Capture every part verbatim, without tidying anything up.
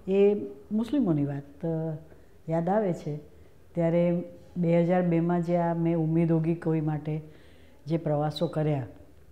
એ મુસ્લિમોની વાત યાદ આવે છે ત્યારે બે હજાર બેમાં જે આ મેં ઉમ્મીદ હોગી કોઈ માટે જે પ્રવાસો કર્યા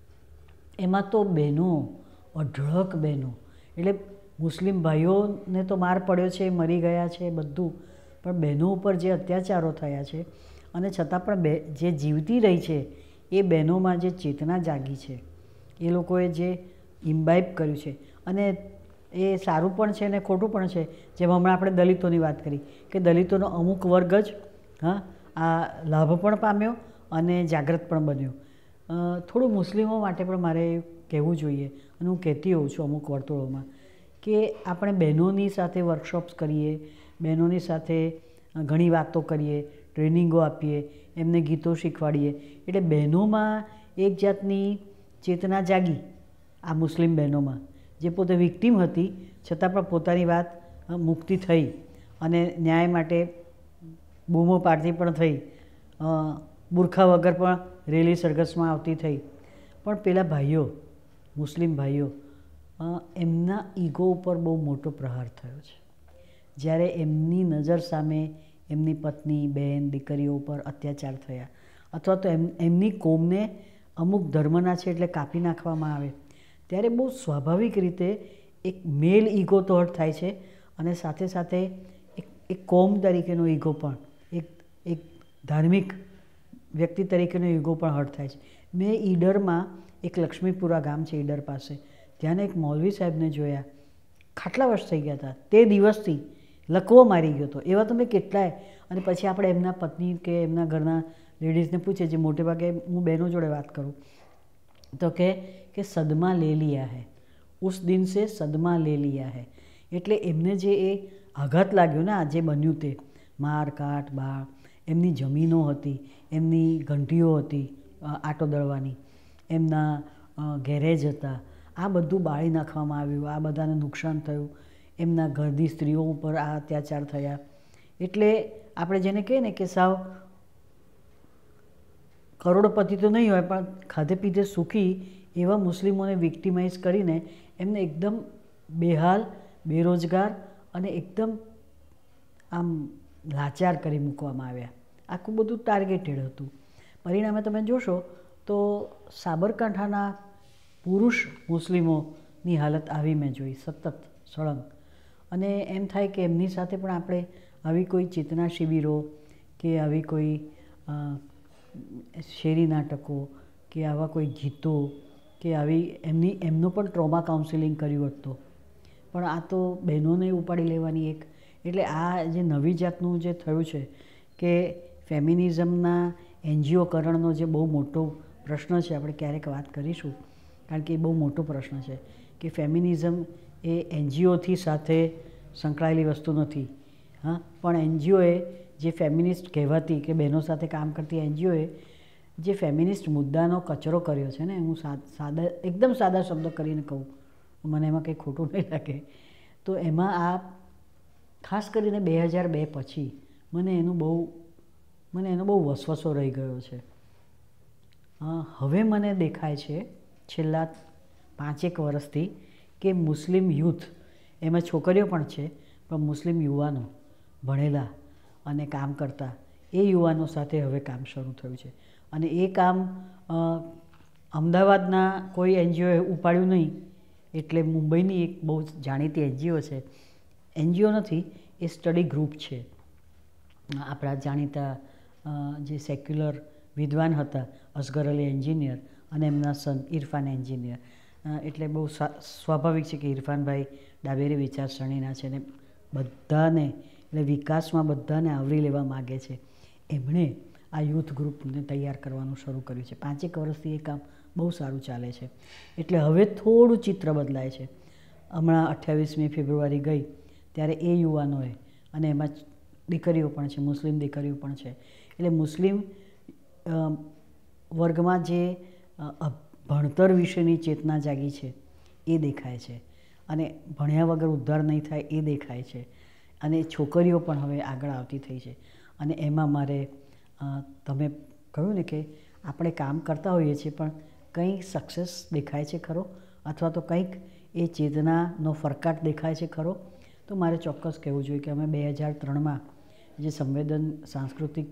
એમાં તો બહેનો અઢળક બહેનો, એટલે મુસ્લિમ ભાઈઓને તો માર પડ્યો છે, મરી ગયા છે બધું, પણ બહેનો ઉપર જે અત્યાચારો થયા છે અને છતાં પણ બે જે જીવતી રહી છે એ બહેનોમાં જે ચેતના જાગી છે, એ લોકોએ જે ઇમ્બાઇબ કર્યું છે અને એ સારું પણ છે ને ખોટું પણ છે. જેમ હમણાં આપણે દલિતોની વાત કરી કે દલિતોનો અમુક વર્ગ જ હા આ લાભ પણ પામ્યો અને જાગૃત પણ બન્યો. થોડું મુસ્લિમો માટે પણ મારે કહેવું જોઈએ અને હું કહેતી હોઉં છું અમુક વર્તુળોમાં કે આપણે બહેનોની સાથે વર્કશોપ્સ કરીએ, બહેનોની સાથે ઘણી વાતો કરીએ, ટ્રેનિંગો આપીએ, એમને ગીતો શીખવાડીએ, એટલે બહેનોમાં એક જાતની ચેતના જાગી. આ મુસ્લિમ બહેનોમાં જે પોતે વિક્ટીમ હતી છતાં પણ પોતાની વાત મુક્તિ થઈ અને ન્યાય માટે બૂમો પાડતી પણ થઈ, બુરખા વગર પણ રેલી સરઘસમાં આવતી થઈ. પણ પેલા ભાઈઓ મુસ્લિમ ભાઈઓ એમના ઈગો ઉપર બહુ મોટો પ્રહાર થયો છે. જ્યારે એમની નજર સામે એમની પત્ની, બહેન, દીકરીઓ ઉપર અત્યાચાર થયા અથવા તો એમ એમની કોમને અમુક ધર્મના છે એટલે કાપી નાખવામાં આવે ત્યારે બહુ સ્વાભાવિક રીતે એક મેલ ઈગો તો હર્ટ થાય છે અને સાથે સાથે એક એક કોમ તરીકેનો ઈગો પણ, એક એક ધાર્મિક વ્યક્તિ તરીકેનો ઈગો પણ હર્ટ થાય છે. મેં ઈડરમાં એક લક્ષ્મીપુરા ગામ છે ઈડર પાસે, ત્યાંને એક મૌલવી સાહેબને જોયા, ખાટલા વર્ષ થઈ ગયા હતા, તે દિવસથી લકવો મારી ગયો હતો. એવા તો મેં કેટલાય. અને પછી આપણે એમના પત્ની કે એમના ઘરના લેડીઝને પૂછે, જે મોટે ભાગે હું બહેનો જોડે વાત કરું તો કે કે સદમા લે લિયા હૈ, ઉસ દિન સે સદમા લે લિયા હૈ. એટલે એમને જે એ આઘાત લાગ્યો ને આ જે બન્યું તે માર કાટ બાળ, એમની જમીનો હતી, એમની ઘંટીઓ હતી આટો દળવાની, એમના ગેરેજ હતા, આ બધું બાળી નાખવામાં આવ્યું, આ બધાને નુકસાન થયું, એમના ઘરની સ્ત્રીઓ ઉપર આ અત્યાચાર થયા. એટલે આપણે જેને કહીએ ને કે સાવ કરોડપતિ તો નહીં હોય પણ ખાધે પીધે સુખી એવા મુસ્લિમોને વિક્ટિમાઇઝ કરીને એમને એકદમ બેહાલ, બેરોજગાર અને એકદમ આમ લાચાર કરી મૂકવામાં આવ્યા. આખું બધું ટાર્ગેટેડ હતું. પરિણામે તમે જોશો તો સાબરકાંઠાના પુરુષ મુસ્લિમોની હાલત આવી મેં જોઈ સતત સળંગ. અને એમ થાય કે એમની સાથે પણ આપણે આવી કોઈ ચેતના શિબિરો કે આવી કોઈ શેરી નાટકો કે આવા કોઈ ગીતો કે આવી એમની એમનો પણ ટ્રોમા કાઉન્સિલિંગ કર્યું હતું. પણ આ તો બહેનોને ઉપાડી લેવાની એક, એટલે આ જે નવી જાતનું જે થયું છે કે ફેમિનિઝમના એનજીઓકરણનો જે બહુ મોટો પ્રશ્ન છે, આપણે ક્યારેક વાત કરીશું કારણ કે એ બહુ મોટો પ્રશ્ન છે કે ફેમિનિઝમ એ એનજીઓથી સાથે સંકળાયેલી વસ્તુ નથી. હા, પણ એનજીઓએ જે ફેમિનિસ્ટ કહેવાતી કે બહેનો સાથે કામ કરતી એનજીઓએ જે ફેમિનિસ્ટ મુદ્દાનો કચરો કર્યો છે ને, હું સાદા એકદમ સાદા શબ્દો કરીને કહું, મને એમાં કંઈ ખોટું નહીં લાગે, તો એમાં આ ખાસ કરીને બે હજાર બે પછી મને એનું બહુ મને એનો બહુ વસવસો રહી ગયો છે. હવે મને દેખાય છે છેલ્લા પાંચેક વર્ષથી કે મુસ્લિમ યુથ, એમાં છોકરીઓ પણ છે પણ મુસ્લિમ યુવાનો ભણેલા અને કામ કરતા એ યુવાનો સાથે હવે કામ શરૂ થયું છે. અને એ કામ અમદાવાદના કોઈ એનજીઓએ ઉપાડ્યું નહીં, એટલે મુંબઈની એક બહુ જાણીતી એનજીઓ છે, એનજીઓ નથી એ સ્ટડી ગ્રુપ છે, આપણા જાણીતા જે સેક્યુલર વિદ્વાન હતા અસગર અલી એન્જિનિયર અને એમના સન ઇરફાન એન્જિનિયર. એટલે બહુ સ્વાભાવિક છે કે ઇરફાનભાઈ ડાબેરી વિચારસરણીના છે ને બધાને એટલે વિકાસમાં બધાને આવરી લેવા માગે છે. એમણે આ યુથ ગ્રુપને તૈયાર કરવાનું શરૂ કર્યું છે. પાંચેક વર્ષથી એ કામ બહુ સારું ચાલે છે. એટલે હવે થોડું ચિત્ર બદલાય છે. હમણાં અઠ્યાવીસમી ફેબ્રુઆરી ગઈ ત્યારે એ યુવાનોએ, અને એમાં દીકરીઓ પણ છે, મુસ્લિમ દીકરીઓ પણ છે, એટલે મુસ્લિમ વર્ગમાં જે ભણતર વિશેની ચેતના જાગી છે એ દેખાય છે. અને ભણ્યા વગર ઉદ્ધાર નહીં થાય એ દેખાય છે. અને છોકરીઓ પણ હવે આગળ આવતી થઈ છે. અને એમાં મારે તમે કહ્યું ને કે આપણે કામ કરતા હોઈએ છીએ પણ કંઈ સક્સેસ દેખાય છે ખરો, અથવા તો કંઈક એ ચેતનાનો ફરકાટ દેખાય છે ખરો, તો મારે ચોક્કસ કહેવું જોઈએ કે અમે બે હજાર ત્રણમાં જે સંવેદન સાંસ્કૃતિક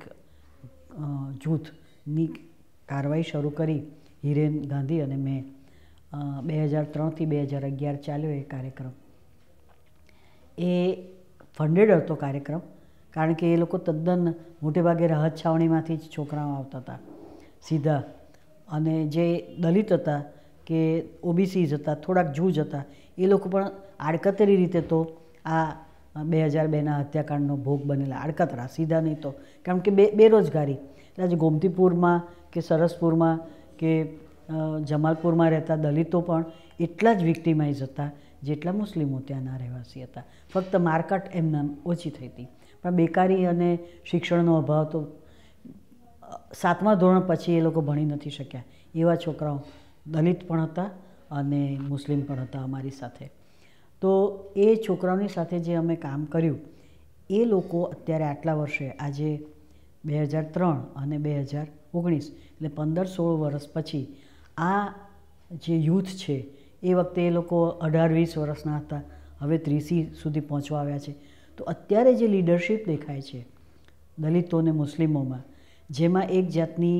જૂથની કાર્યવાહી શરૂ કરી, હિરેન ગાંધી અને મેં, બે હજાર ત્રણથી બે હજાર અગિયાર ચાલ્યો એ કાર્યક્રમ. એ ફંડેડ હતો કાર્યક્રમ, કારણ કે એ લોકો તદ્દન મોટેભાગે રાહત છાવણીમાંથી જ છોકરાઓ આવતા હતા સીધા, અને જે દલિત હતા કે ઓબીસીઝ હતા, થોડાક જૂજ હતા, એ લોકો પણ આડકતરી રીતે તો આ બે હજાર બેના હત્યાકાંડનો ભોગ બનેલા, આડકતરા, સીધા નહીં તો, કારણ કે બે બેરોજગારી આજે ગોમતીપુરમાં કે સરસપુરમાં કે જમાલપુરમાં રહેતા દલિતો પણ એટલા જ વિક્ટિમાઇઝ હતા જેટલા મુસ્લિમો ત્યાંના રહેવાસી હતા. ફક્ત મારકાટ એમના ઓછી થઈ હતી, પણ બેકારી અને શિક્ષણનો અભાવ તો સાતમા ધોરણ પછી એ લોકો ભણી નથી શક્યા એવા છોકરાઓ દલિત પણ હતા અને મુસ્લિમ પણ હતા અમારી સાથે. તો એ છોકરાઓની સાથે જે અમે કામ કર્યું, એ લોકો અત્યારે આટલા વર્ષે, આજે બે હજાર ત્રણ અને બે હજાર ઓગણીસ એટલે પંદર સોળ વર્ષ પછી આ જે યુથ છે, એ વખતે એ લોકો અઢાર વીસ વર્ષના હતા, હવે ત્રીસી સુધી પહોંચવા આવ્યા છે. તો અત્યારે જે લીડરશિપ દેખાય છે દલિતો અને મુસ્લિમોમાં, જેમાં એક જાતની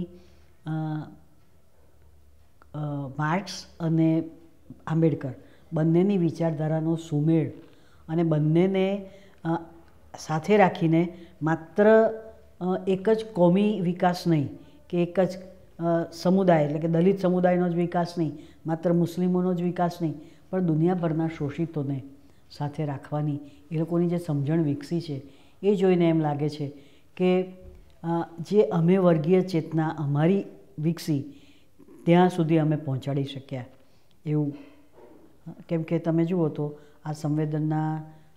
માર્ક્સ અને આંબેડકર બંનેની વિચારધારાનો સુમેળ, અને બંનેને સાથે રાખીને માત્ર એક જ કોમી વિકાસ નહીં કે એક જ સમુદાય એટલે કે દલિત સમુદાયનો જ વિકાસ નહીં, માત્ર મુસ્લિમોનો જ વિકાસ નહીં, પણ દુનિયાભરના શોષિતોને સાથે રાખવાની એ લોકોની જે સમજણ વિકસી છે, એ જોઈને એમ લાગે છે કે જે અમે વર્ગીય ચેતના અમારી વિકસી ત્યાં સુધી અમે પહોંચાડી શક્યા એવું. કેમ કે તમે જુઓ તો આ સંવેદનના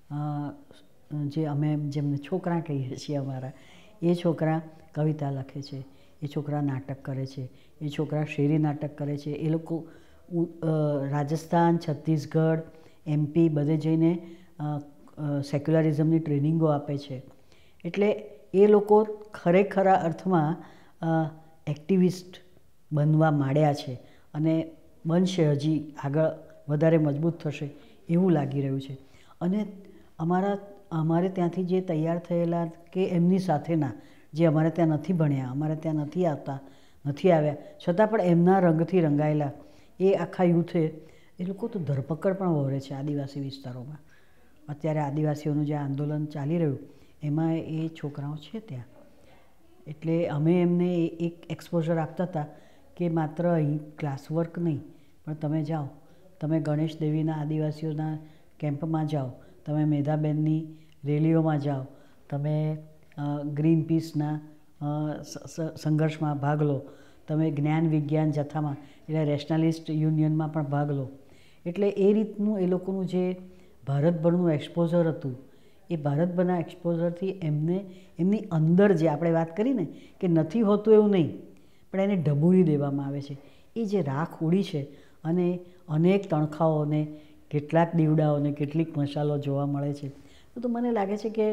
જે અમે જેમને છોકરા કહીએ છીએ અમારા, એ છોકરા કવિતા લખે છે, એ છોકરા નાટક કરે છે, એ છોકરા શેરી નાટક કરે છે, એ લોકો રાજસ્થાન, છત્તીસગઢ, એમપી બધે જઈને સેક્યુલરિઝમની ટ્રેનિંગો આપે છે. એટલે એ લોકો ખરેખરા અર્થમાં એક્ટિવિસ્ટ બનવા માંડ્યા છે અને બનશે, હજી આગળ વધારે મજબૂત થશે એવું લાગી રહ્યું છે. અને અમારા અમારે ત્યાંથી જે તૈયાર થયેલા કે એમની સાથેના જે અમારે ત્યાં નથી ભણ્યા, અમારે ત્યાં નથી આવતા, નથી આવ્યા, છતાં પણ એમના રંગથી રંગાયેલા એ આખા યુથે, એ લોકો તો ધરપકડ પણ વહોરે છે આદિવાસી વિસ્તારોમાં. અત્યારે આદિવાસીઓનું જે આંદોલન ચાલી રહ્યું એમાં એ છોકરાઓ છે ત્યાં. એટલે અમે એમને એક એક્સપોઝર આપતા હતા કે માત્ર અહીં ક્લાસવર્ક નહીં, પણ તમે જાઓ, તમે ગણેશ દેવીના આદિવાસીઓના કેમ્પમાં જાઓ, તમે મેધાબેનની રેલીઓમાં જાઓ, તમે ગ્રીન પીસના સંઘર્ષમાં ભાગ લો, તમે જ્ઞાન વિજ્ઞાન જથ્થામાં એટલે રેશનાલિસ્ટ યુનિયનમાં પણ ભાગ લો. એટલે એ રીતનું એ લોકોનું જે ભારતભરનું એક્સપોઝર હતું, એ ભારતભરના એક્સપોઝરથી એમને એમની અંદર જે આપણે વાત કરીને કે નથી હોતું એવું નહીં, પણ એને ઢબૂરી દેવામાં આવે છે. એ જે રાખ ઉડી છે અને અનેક તણખાઓને, કેટલાક દીવડાઓને, કેટલીક મશાલો જોવા મળે છે. તો મને લાગે છે કે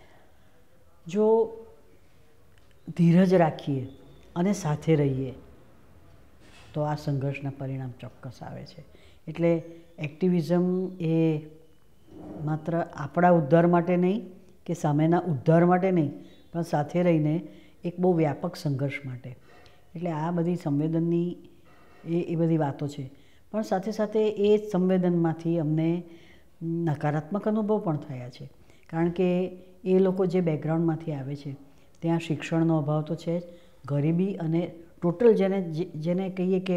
જો ધીરજ રાખીએ અને સાથે રહીએ તો આ સંઘર્ષના પરિણામ ચોક્કસ આવે છે. એટલે એક્ટિવિઝમ એ માત્ર આપણા ઉદ્ધાર માટે નહીં કે સામેના ઉદ્ધાર માટે નહીં, પણ સાથે રહીને એક બહુ વ્યાપક સંઘર્ષ માટે. એટલે આ બધી સંવેદનની એ એ બધી વાતો છે. પણ સાથે સાથે એ સંવેદનમાંથી અમને નકારાત્મક અનુભવ પણ થયા છે, કારણ કે એ લોકો જે બેકગ્રાઉન્ડમાંથી આવે છે ત્યાં શિક્ષણનો અભાવ તો છે જ, ગરીબી અને ટોટલ જેને જેને કહીએ કે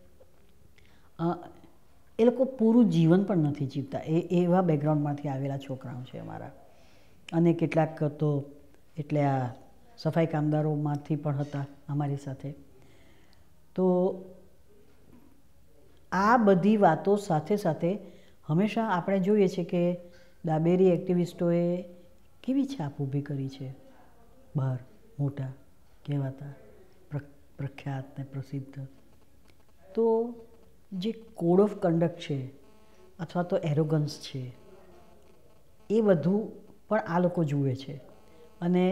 એ લોકો પૂરું જીવન પણ નથી જીવતા, એ એવા બેકગ્રાઉન્ડમાંથી આવેલા છોકરાઓ છે અમારા. અને કેટલાક તો એટલે આ સફાઈ કામદારોમાંથી પણ હતા અમારી સાથે. તો આ બધી વાતો સાથે સાથે હંમેશા આપણે જોઈએ છે કે ડાબેરી એક્ટિવિસ્ટોએ કેવી છાપ ઊભી કરી છે બહાર, મોટા કહેવાતા, પ્રખ્યાત ને પ્રસિદ્ધ. તો જે કોડ ઓફ કન્ડક્ટ છે અથવા તો એરોગન્સ છે, એ બધું પણ આ લોકો જુએ છે. અને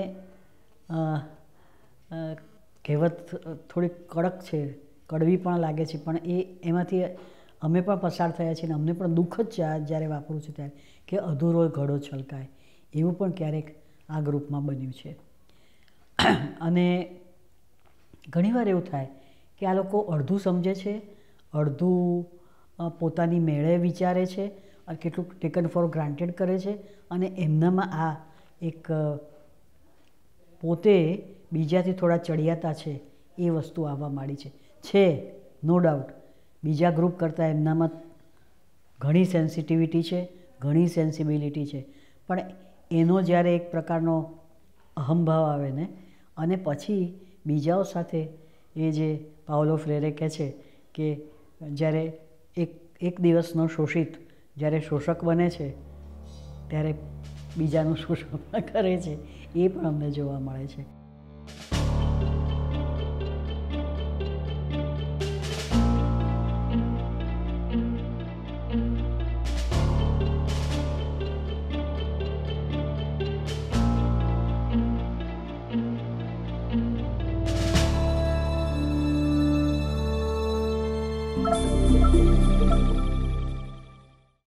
કહેવત થોડીક કડક છે, કડવી પણ લાગે છે, પણ એ એમાંથી અમે પણ પસાર થયા છીએ ને અમને પણ દુઃખ જ છે આ જ્યારે વાપરું છું ત્યારે કે અધૂરો ઘડો છલકાય, એવું પણ ક્યારેક આ ગ્રુપમાં બન્યું છે. અને ઘણીવાર એવું થાય કે આ લોકો અડધું સમજે છે, અડધું પોતાની મેળે વિચારે છે, અને કેટલુંક ટેકન ફોર ગ્રાન્ટેડ કરે છે, અને એમનામાં આ એક પોતે બીજાથી થોડા ચડિયાતા છે એ વસ્તુ આવવા માંડી છે. છે નો ડાઉટ બીજા ગ્રુપ કરતાં એમનામાં ઘણી સેન્સિટિવિટી છે, ઘણી સેન્સિબિલિટી છે, પણ એનો જ્યારે એક પ્રકારનો અહંભાવ આવે ને અને પછી બીજાઓ સાથે એ જે પાઉલો ફ્રેરે કહે છે કે જ્યારે એક એક દિવસનો શોષિત જ્યારે શોષક બને છે ત્યારે બીજાનું શોષણ પણ કરે છે, એ પણ અમને જોવા મળે છે. Thank you.